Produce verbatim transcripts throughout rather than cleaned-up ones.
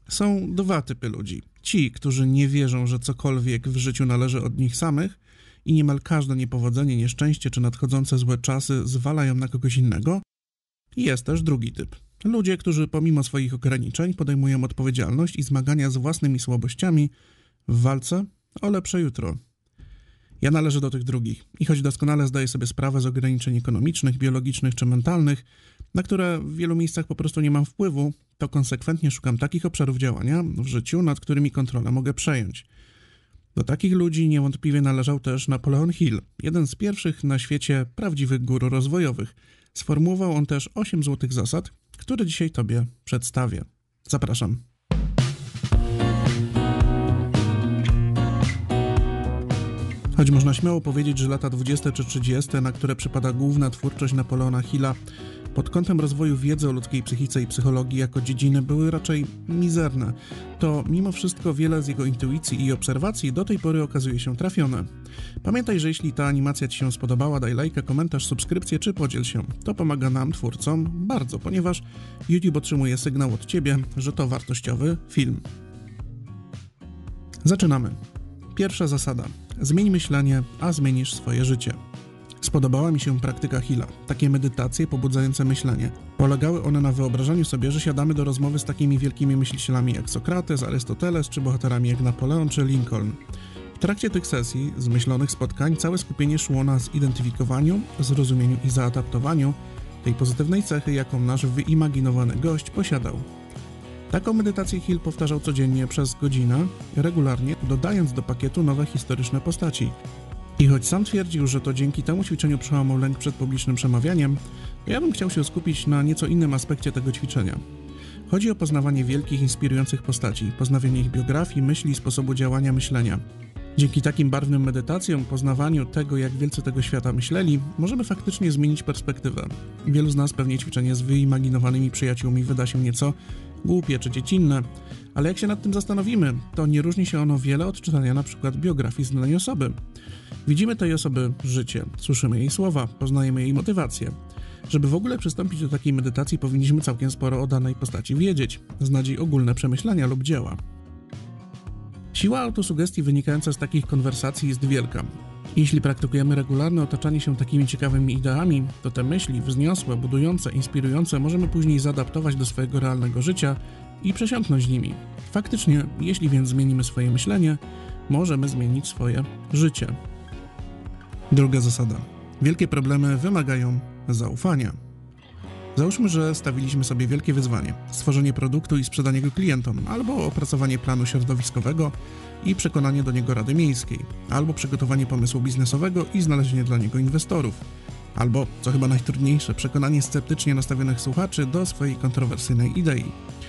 Są dwa typy ludzi. Ci, którzy nie wierzą, że cokolwiek w życiu należy od nich samych i niemal każde niepowodzenie, nieszczęście czy nadchodzące złe czasy zwalają na kogoś innego. I jest też drugi typ. Ludzie, którzy pomimo swoich ograniczeń podejmują odpowiedzialność i zmagania z własnymi słabościami w walce o lepsze jutro. Ja należę do tych drugich i choć doskonale zdaję sobie sprawę z ograniczeń ekonomicznych, biologicznych czy mentalnych, na które w wielu miejscach po prostu nie mam wpływu, to konsekwentnie szukam takich obszarów działania w życiu, nad którymi kontrolę mogę przejąć. Do takich ludzi niewątpliwie należał też Napoleon Hill, jeden z pierwszych na świecie prawdziwych guru rozwojowych. Sformułował on też osiem złotych zasad, które dzisiaj Tobie przedstawię. Zapraszam. Choć można śmiało powiedzieć, że lata dwudzieste czy trzydzieste, na które przypada główna twórczość Napoleona Hilla, pod kątem rozwoju wiedzy o ludzkiej psychice i psychologii jako dziedziny były raczej mizerne, to mimo wszystko wiele z jego intuicji i obserwacji do tej pory okazuje się trafione. Pamiętaj, że jeśli ta animacja Ci się spodobała, daj lajka, komentarz, subskrypcję czy podziel się. To pomaga nam, twórcom, bardzo, ponieważ YouTube otrzymuje sygnał od Ciebie, że to wartościowy film. Zaczynamy. Pierwsza zasada. Zmień myślenie, a zmienisz swoje życie. Spodobała mi się praktyka Hilla, takie medytacje pobudzające myślenie. Polegały one na wyobrażaniu sobie, że siadamy do rozmowy z takimi wielkimi myślicielami jak Sokrates, Arystoteles, czy bohaterami jak Napoleon czy Lincoln. W trakcie tych sesji, zmyślonych spotkań, całe skupienie szło na zidentyfikowaniu, zrozumieniu i zaadaptowaniu tej pozytywnej cechy, jaką nasz wyimaginowany gość posiadał. Taką medytację Hill powtarzał codziennie przez godzinę, regularnie dodając do pakietu nowe historyczne postaci. I choć sam twierdził, że to dzięki temu ćwiczeniu przełamał lęk przed publicznym przemawianiem, to ja bym chciał się skupić na nieco innym aspekcie tego ćwiczenia. Chodzi o poznawanie wielkich, inspirujących postaci, poznawanie ich biografii, myśli i sposobu działania, myślenia. Dzięki takim barwnym medytacjom, poznawaniu tego, jak wielcy tego świata myśleli, możemy faktycznie zmienić perspektywę. Wielu z nas pewnie ćwiczenie z wyimaginowanymi przyjaciółmi wyda się nieco głupie czy dziecinne, ale jak się nad tym zastanowimy, to nie różni się ono wiele od czytania na przykład biografii znanej osoby. Widzimy tej osoby życie, słyszymy jej słowa, poznajemy jej motywację. Żeby w ogóle przystąpić do takiej medytacji, powinniśmy całkiem sporo o danej postaci wiedzieć, znać jej ogólne przemyślenia lub dzieła. Siła autosugestii wynikająca z takich konwersacji jest wielka. Jeśli praktykujemy regularne otaczanie się takimi ciekawymi ideami, to te myśli wzniosłe, budujące, inspirujące możemy później zaadaptować do swojego realnego życia i przesiąknąć nimi. Faktycznie, jeśli więc zmienimy swoje myślenie, możemy zmienić swoje życie. Druga zasada. Wielkie problemy wymagają zaufania. Załóżmy, że stawiliśmy sobie wielkie wyzwanie – stworzenie produktu i sprzedanie go klientom, albo opracowanie planu środowiskowego i przekonanie do niego Rady Miejskiej, albo przygotowanie pomysłu biznesowego i znalezienie dla niego inwestorów, albo, co chyba najtrudniejsze, przekonanie sceptycznie nastawionych słuchaczy do swojej kontrowersyjnej idei.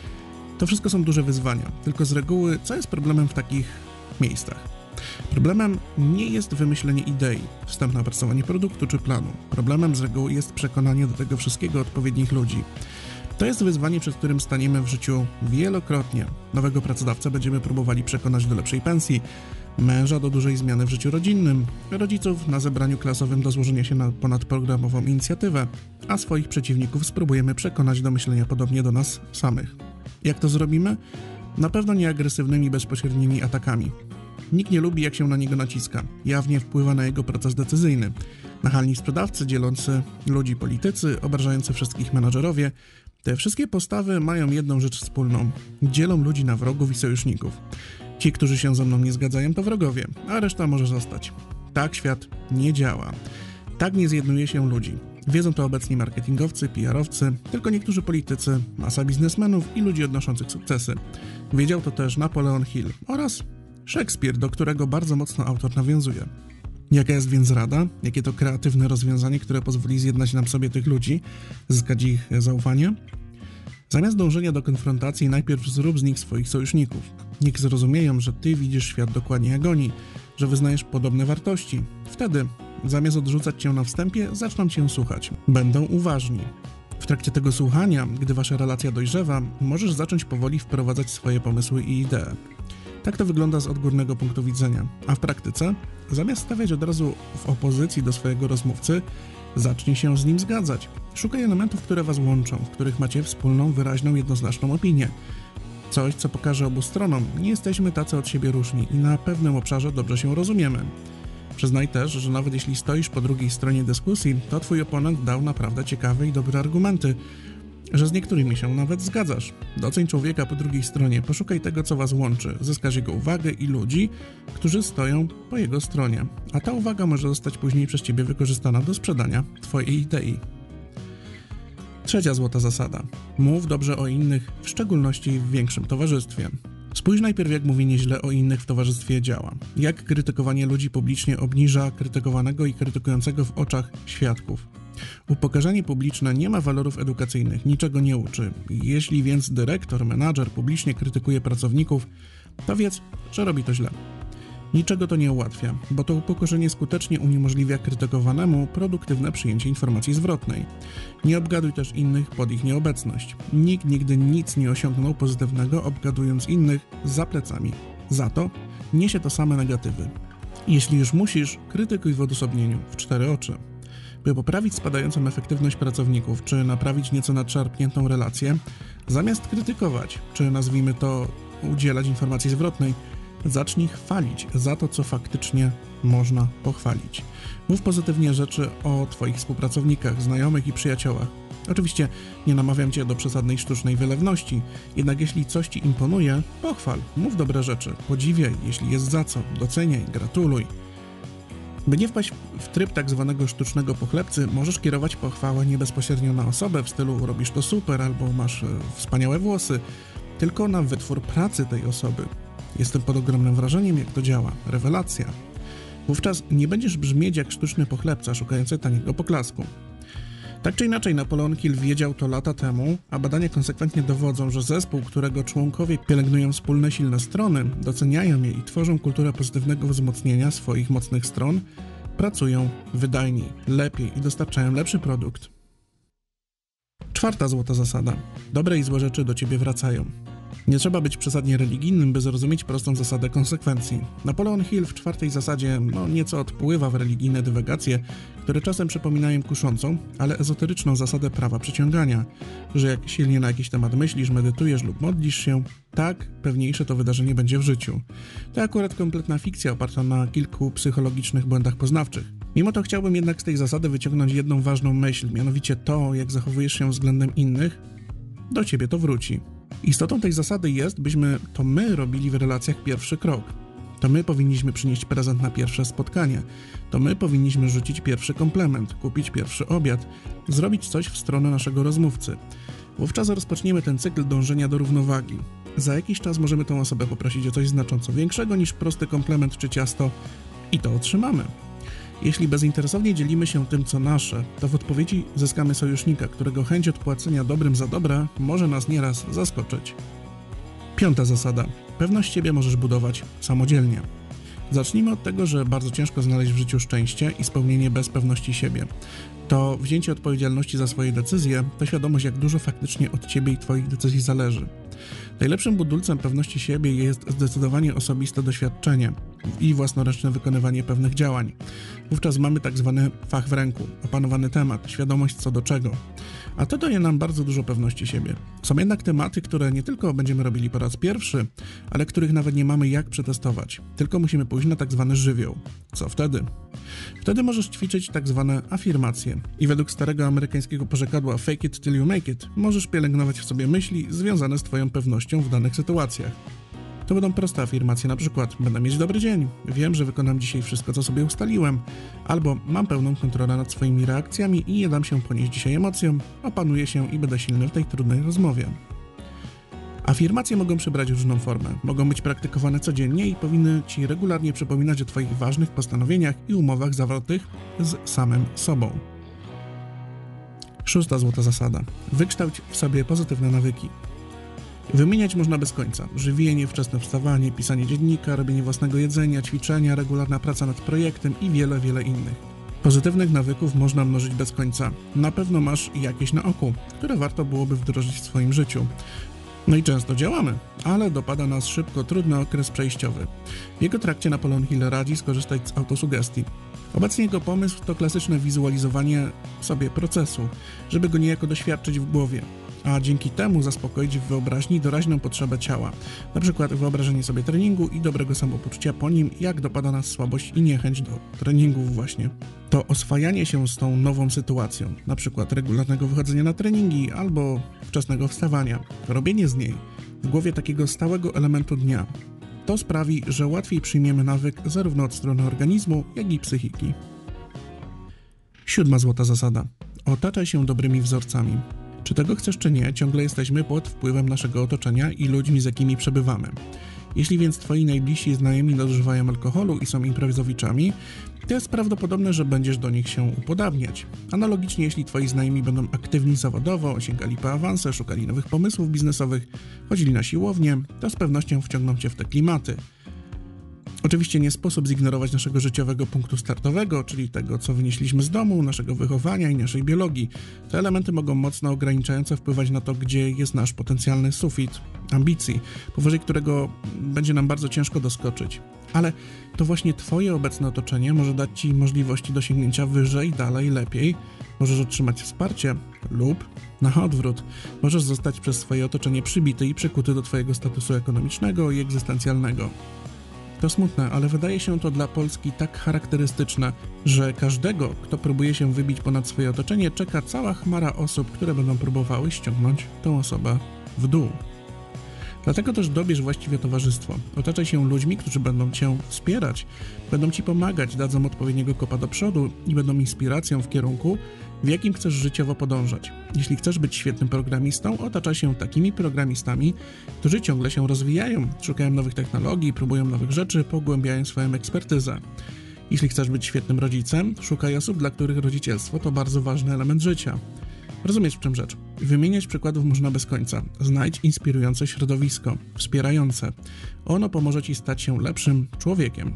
To wszystko są duże wyzwania, tylko z reguły co jest problemem w takich miejscach? Problemem nie jest wymyślenie idei, wstępne opracowanie produktu czy planu. Problemem z reguły jest przekonanie do tego wszystkiego odpowiednich ludzi. To jest wyzwanie, przed którym staniemy w życiu wielokrotnie. Nowego pracodawcę będziemy próbowali przekonać do lepszej pensji, męża do dużej zmiany w życiu rodzinnym, rodziców na zebraniu klasowym do złożenia się na ponadprogramową inicjatywę, a swoich przeciwników spróbujemy przekonać do myślenia podobnie do nas samych. Jak to zrobimy? Na pewno nie agresywnymi, bezpośrednimi atakami. Nikt nie lubi, jak się na niego naciska. Jawnie wpływa na jego proces decyzyjny. Nachalni sprzedawcy, dzielący ludzi politycy, obrażający wszystkich menadżerowie. Te wszystkie postawy mają jedną rzecz wspólną. Dzielą ludzi na wrogów i sojuszników. Ci, którzy się ze mną nie zgadzają, to wrogowie, a reszta może zostać. Tak świat nie działa. Tak nie zjednuje się ludzi. Wiedzą to obecni marketingowcy, P R-owcy, tylko niektórzy politycy, masa biznesmenów i ludzi odnoszących sukcesy. Wiedział to też Napoleon Hill oraz Szekspir, do którego bardzo mocno autor nawiązuje. Jaka jest więc rada? Jakie to kreatywne rozwiązanie, które pozwoli zjednać nam sobie tych ludzi, zyskać ich zaufanie? Zamiast dążenia do konfrontacji, najpierw zrób z nich swoich sojuszników. Niech zrozumieją, że ty widzisz świat dokładnie jak oni, że wyznajesz podobne wartości. Wtedy, zamiast odrzucać cię na wstępie, zaczną cię słuchać. Będą uważni. W trakcie tego słuchania, gdy wasza relacja dojrzewa, możesz zacząć powoli wprowadzać swoje pomysły i idee. Tak to wygląda z odgórnego punktu widzenia. A w praktyce, zamiast stawiać od razu w opozycji do swojego rozmówcy, zacznij się z nim zgadzać. Szukaj elementów, które was łączą, w których macie wspólną, wyraźną, jednoznaczną opinię. Coś, co pokaże obu stronom, nie jesteśmy tacy od siebie różni i na pewnym obszarze dobrze się rozumiemy. Przyznaj też, że nawet jeśli stoisz po drugiej stronie dyskusji, to twój oponent dał naprawdę ciekawe i dobre argumenty, że z niektórymi się nawet zgadzasz. Doceń człowieka po drugiej stronie, poszukaj tego, co was łączy, zyskasz jego uwagę i ludzi, którzy stoją po jego stronie, a ta uwaga może zostać później przez ciebie wykorzystana do sprzedania twojej idei. Trzecia złota zasada. Mów dobrze o innych, w szczególności w większym towarzystwie. Spójrz najpierw, jak mówienie źle o innych w towarzystwie działa. Jak krytykowanie ludzi publicznie obniża krytykowanego i krytykującego w oczach świadków. Upokarzanie publiczne nie ma walorów edukacyjnych, niczego nie uczy. Jeśli więc dyrektor, menadżer publicznie krytykuje pracowników, to wiedz, że robi to źle. Niczego to nie ułatwia, bo to upokorzenie skutecznie uniemożliwia krytykowanemu produktywne przyjęcie informacji zwrotnej. Nie obgaduj też innych pod ich nieobecność. Nikt nigdy nic nie osiągnął pozytywnego, obgadując innych za plecami. Za to niesie to same negatywy. Jeśli już musisz, krytykuj w odosobnieniu, w cztery oczy. By poprawić spadającą efektywność pracowników, czy naprawić nieco nadszarpniętą relację, zamiast krytykować, czy nazwijmy to udzielać informacji zwrotnej, zacznij chwalić za to, co faktycznie można pochwalić. Mów pozytywnie rzeczy o twoich współpracownikach, znajomych i przyjaciołach. Oczywiście nie namawiam cię do przesadnej sztucznej wylewności, jednak jeśli coś ci imponuje, pochwal, mów dobre rzeczy, podziwiaj, jeśli jest za co, doceniaj, gratuluj. By nie wpaść w tryb tak zwanego sztucznego pochlebcy, możesz kierować pochwałę nie bezpośrednio na osobę w stylu robisz to super albo masz e, wspaniałe włosy, tylko na wytwór pracy tej osoby. Jestem pod ogromnym wrażeniem, jak to działa. Rewelacja. Wówczas nie będziesz brzmieć jak sztuczny pochlebca szukający taniego poklasku. Tak czy inaczej, Napoleon Hill wiedział to lata temu, a badania konsekwentnie dowodzą, że zespół, którego członkowie pielęgnują wspólne silne strony, doceniają je i tworzą kulturę pozytywnego wzmocnienia swoich mocnych stron, pracują wydajniej, lepiej i dostarczają lepszy produkt. Czwarta złota zasada. Dobre i złe rzeczy do ciebie wracają. Nie trzeba być przesadnie religijnym, by zrozumieć prostą zasadę konsekwencji. Napoleon Hill w czwartej zasadzie no, nieco odpływa w religijne dywagacje, które czasem przypominają kuszącą, ale ezoteryczną zasadę prawa przyciągania, że jak silnie na jakiś temat myślisz, medytujesz lub modlisz się, tak pewniejsze to wydarzenie będzie w życiu. To akurat kompletna fikcja oparta na kilku psychologicznych błędach poznawczych. Mimo to chciałbym jednak z tej zasady wyciągnąć jedną ważną myśl, mianowicie to, jak zachowujesz się względem innych, do ciebie to wróci. Istotą tej zasady jest, byśmy to my robili w relacjach pierwszy krok. To my powinniśmy przynieść prezent na pierwsze spotkanie. To my powinniśmy rzucić pierwszy komplement, kupić pierwszy obiad, zrobić coś w stronę naszego rozmówcy. Wówczas rozpoczniemy ten cykl dążenia do równowagi. Za jakiś czas możemy tę osobę poprosić o coś znacząco większego niż prosty komplement czy ciasto i to otrzymamy. Jeśli bezinteresownie dzielimy się tym, co nasze, to w odpowiedzi zyskamy sojusznika, którego chęć odpłacenia dobrym za dobre może nas nieraz zaskoczyć. Piąta zasada. Pewność siebie możesz budować samodzielnie. Zacznijmy od tego, że bardzo ciężko znaleźć w życiu szczęście i spełnienie bez pewności siebie. To wzięcie odpowiedzialności za swoje decyzje, to świadomość, jak dużo faktycznie od ciebie i twoich decyzji zależy. Najlepszym budulcem pewności siebie jest zdecydowanie osobiste doświadczenie i własnoręczne wykonywanie pewnych działań. Wówczas mamy tak zwany fach w ręku, opanowany temat, świadomość co do czego. A to daje nam bardzo dużo pewności siebie. Są jednak tematy, które nie tylko będziemy robili po raz pierwszy, ale których nawet nie mamy jak przetestować. Tylko musimy pójść na tak zwany żywioł. Co wtedy? Wtedy możesz ćwiczyć tak zwane afirmacje. I według starego amerykańskiego porzekadła fake it till you make it, możesz pielęgnować w sobie myśli związane z twoją pewnością w danych sytuacjach. To będą proste afirmacje, na przykład będę mieć dobry dzień, wiem, że wykonam dzisiaj wszystko, co sobie ustaliłem, albo mam pełną kontrolę nad swoimi reakcjami i nie dam się ponieść dzisiaj emocjom, opanuję się i będę silny w tej trudnej rozmowie. Afirmacje mogą przybrać różną formę, mogą być praktykowane codziennie i powinny ci regularnie przypominać o twoich ważnych postanowieniach i umowach zawartych z samym sobą. Szósta złota zasada. Wykształć w sobie pozytywne nawyki. Wymieniać można bez końca. Żywienie, wczesne wstawanie, pisanie dziennika, robienie własnego jedzenia, ćwiczenia, regularna praca nad projektem i wiele, wiele innych. Pozytywnych nawyków można mnożyć bez końca. Na pewno masz jakieś na oku, które warto byłoby wdrożyć w swoim życiu. No i często działamy, ale dopada nas szybko trudny okres przejściowy. W jego trakcie Napoleon Hill radzi skorzystać z autosugestii. Obecnie jego pomysł to klasyczne wizualizowanie sobie procesu, żeby go niejako doświadczyć w głowie. a dzięki temu zaspokoić w wyobraźni doraźną potrzebę ciała. Na przykład wyobrażenie sobie treningu i dobrego samopoczucia po nim, jak dopada nas słabość i niechęć do treningów właśnie. To oswajanie się z tą nową sytuacją, na przykład regularnego wychodzenia na treningi albo wczesnego wstawania, robienie z niej w głowie takiego stałego elementu dnia. To sprawi, że łatwiej przyjmiemy nawyk zarówno od strony organizmu, jak i psychiki. Siódma złota zasada. Otaczaj się dobrymi wzorcami. Czy tego chcesz, czy nie, ciągle jesteśmy pod wpływem naszego otoczenia i ludźmi, z jakimi przebywamy. Jeśli więc twoi najbliżsi znajomi nadużywają alkoholu i są imprezowiczami, to jest prawdopodobne, że będziesz do nich się upodabniać. Analogicznie, jeśli twoi znajomi będą aktywni zawodowo, sięgali po awanse, szukali nowych pomysłów biznesowych, chodzili na siłownię, to z pewnością wciągną cię w te klimaty. Oczywiście nie sposób zignorować naszego życiowego punktu startowego, czyli tego, co wynieśliśmy z domu, naszego wychowania i naszej biologii. Te elementy mogą mocno ograniczająco wpływać na to, gdzie jest nasz potencjalny sufit ambicji, powyżej którego będzie nam bardzo ciężko doskoczyć. Ale to właśnie twoje obecne otoczenie może dać ci możliwości dosięgnięcia wyżej, dalej, lepiej. Możesz otrzymać wsparcie lub, na odwrót, możesz zostać przez swoje otoczenie przybity i przykuty do twojego statusu ekonomicznego i egzystencjalnego. To smutne, ale wydaje się to dla Polski tak charakterystyczne, że każdego, kto próbuje się wybić ponad swoje otoczenie, czeka cała chmara osób, które będą próbowały ściągnąć tą osobę w dół. Dlatego też dobierz właściwie towarzystwo. Otaczaj się ludźmi, którzy będą cię wspierać, będą ci pomagać, dadzą odpowiedniego kopa do przodu i będą inspiracją w kierunku, w jakim chcesz życiowo podążać. Jeśli chcesz być świetnym programistą, otaczaj się takimi programistami, którzy ciągle się rozwijają, szukają nowych technologii, próbują nowych rzeczy, pogłębiają swoją ekspertyzę. Jeśli chcesz być świetnym rodzicem, szukaj osób, dla których rodzicielstwo to bardzo ważny element życia. Rozumiesz, w czym rzecz? Wymieniać przykładów można bez końca. Znajdź inspirujące środowisko, wspierające. Ono pomoże ci stać się lepszym człowiekiem.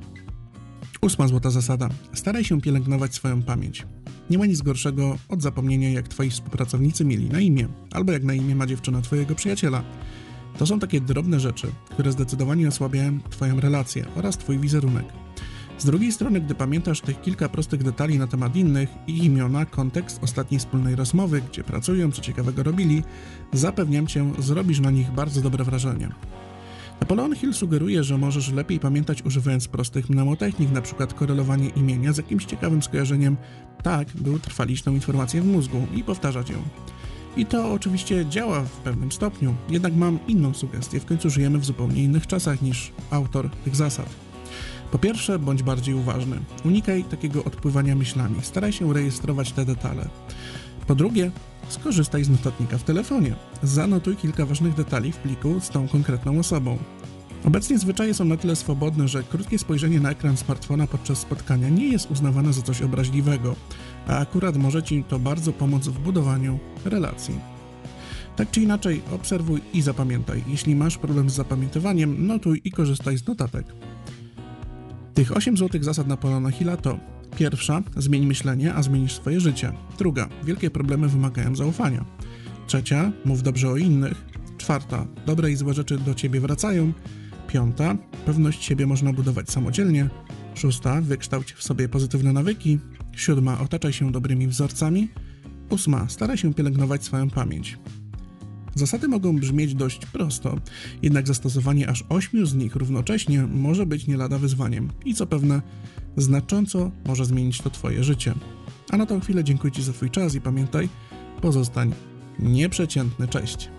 Ósma złota zasada. Staraj się pielęgnować swoją pamięć. Nie ma nic gorszego od zapomnienia, jak twoi współpracownicy mieli na imię, albo jak na imię ma dziewczyna twojego przyjaciela. To są takie drobne rzeczy, które zdecydowanie osłabiają twoją relację oraz twój wizerunek. Z drugiej strony, gdy pamiętasz tych kilka prostych detali na temat innych i imiona, kontekst ostatniej wspólnej rozmowy, gdzie pracują, co ciekawego robili, zapewniam cię, zrobisz na nich bardzo dobre wrażenie. Napoleon Hill sugeruje, że możesz lepiej pamiętać używając prostych mnemotechnik, np. korelowanie imienia z jakimś ciekawym skojarzeniem, tak by utrwalić tą informację w mózgu i powtarzać ją. I to oczywiście działa w pewnym stopniu, jednak mam inną sugestię, w końcu żyjemy w zupełnie innych czasach niż autor tych zasad. Po pierwsze, bądź bardziej uważny. Unikaj takiego odpływania myślami, staraj się rejestrować te detale. Po drugie, skorzystaj z notatnika w telefonie. Zanotuj kilka ważnych detali w pliku z tą konkretną osobą. Obecnie zwyczaje są na tyle swobodne, że krótkie spojrzenie na ekran smartfona podczas spotkania nie jest uznawane za coś obraźliwego, a akurat może ci to bardzo pomóc w budowaniu relacji. Tak czy inaczej, obserwuj i zapamiętaj. Jeśli masz problem z zapamiętywaniem, notuj i korzystaj z notatek. Tych osiem złotych zasad Napoleona Hilla to: pierwsza, zmień myślenie, a zmienisz swoje życie. Druga, wielkie problemy wymagają zaufania. Trzecia, mów dobrze o innych. Czwarta, dobre i złe rzeczy do ciebie wracają. Piąta, pewność siebie można budować samodzielnie. Szósta, wykształć w sobie pozytywne nawyki. Siódma, otaczaj się dobrymi wzorcami. Ósma, staraj się pielęgnować swoją pamięć. Zasady mogą brzmieć dość prosto, jednak zastosowanie aż ośmiu z nich równocześnie może być nie lada wyzwaniem i co pewne, znacząco może zmienić to twoje życie. A na tą chwilę dziękuję ci za twój czas i pamiętaj, pozostań nieprzeciętny. Cześć!